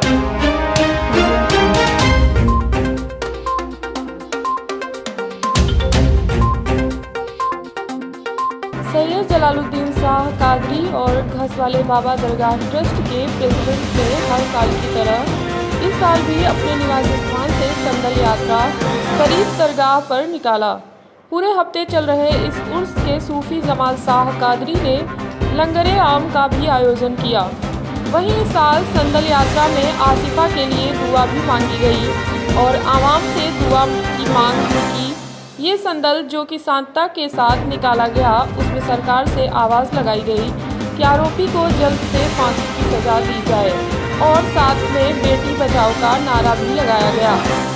सैयद जलालुद्दीन शाह कादरी और घसवाले बाबा दरगाह ट्रस्ट के प्रेसिडेंट ने हर साल की तरह इस साल भी अपने निवास स्थान से संदल यात्रा शरीफ दरगाह पर निकाला। पूरे हफ्ते चल रहे इस उर्स के सूफी जमाल शाह कादरी ने लंगरे आम का भी आयोजन किया। वहीं इस साल संदल यात्रा में आसिफा के लिए दुआ भी मांगी गई और आवाम से दुआ की मांग की। ये संदल जो कि शांतता के साथ निकाला गया, उसमें सरकार से आवाज़ लगाई गई कि आरोपी को जल्द से फांसी की सजा दी जाए और साथ में बेटी बचाओ का नारा भी लगाया गया।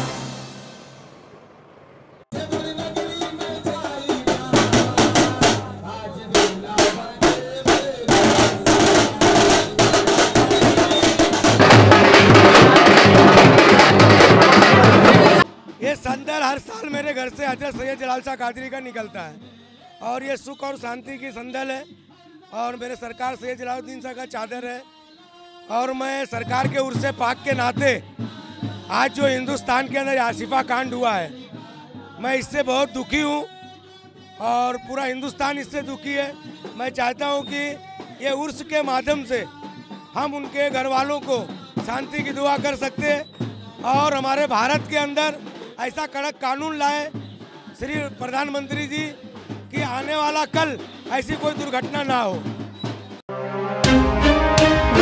ये संदल हर साल मेरे घर से हजरत सैयद जलाल शाह कादरी का निकलता है और ये सुख और शांति की संदल है और मेरे सरकार सैयद जलालुद्दीन शाह का चादर है। और मैं सरकार के उर्स पाक के नाते आज जो हिंदुस्तान के अंदर आसिफा कांड हुआ है, मैं इससे बहुत दुखी हूँ और पूरा हिंदुस्तान इससे दुखी है। मैं चाहता हूँ कि ये उर्स के माध्यम से हम उनके घर वालों को शांति की दुआ कर सकते हैं और हमारे भारत के अंदर ऐसा कड़क कानून लाए श्री प्रधानमंत्री जी कि आने वाला कल ऐसी कोई दुर्घटना ना हो।